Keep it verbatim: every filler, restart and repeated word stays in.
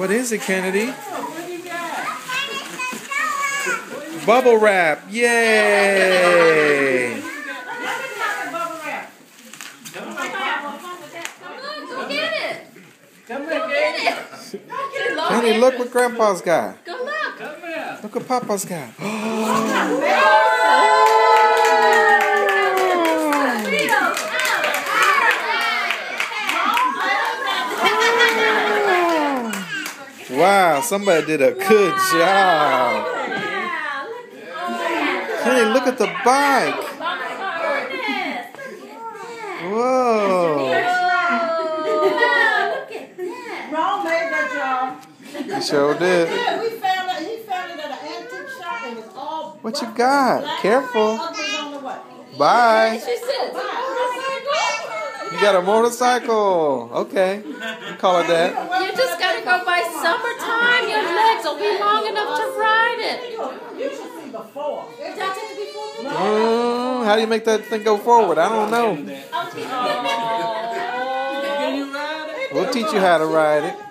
What is it, Kennedy? Bubble wrap. Yay! Kennedy, look what Grandpa's got. Go look. Look what Papa's got. Wow, somebody did a good job. Kennedy, look at the bike. Whoa. Ron made that, y'all. He sure did. Yeah, we found it. He found it at an antique shop. It was all What you got? Careful. Bye. You got a motorcycle. Okay. You call it that. You just gotta go by summertime. Your legs will be long enough to ride it. You should see before. Did I take it before? Mm, how do you make that thing go forward? I don't know. I'll teach you. We'll teach you how to ride it.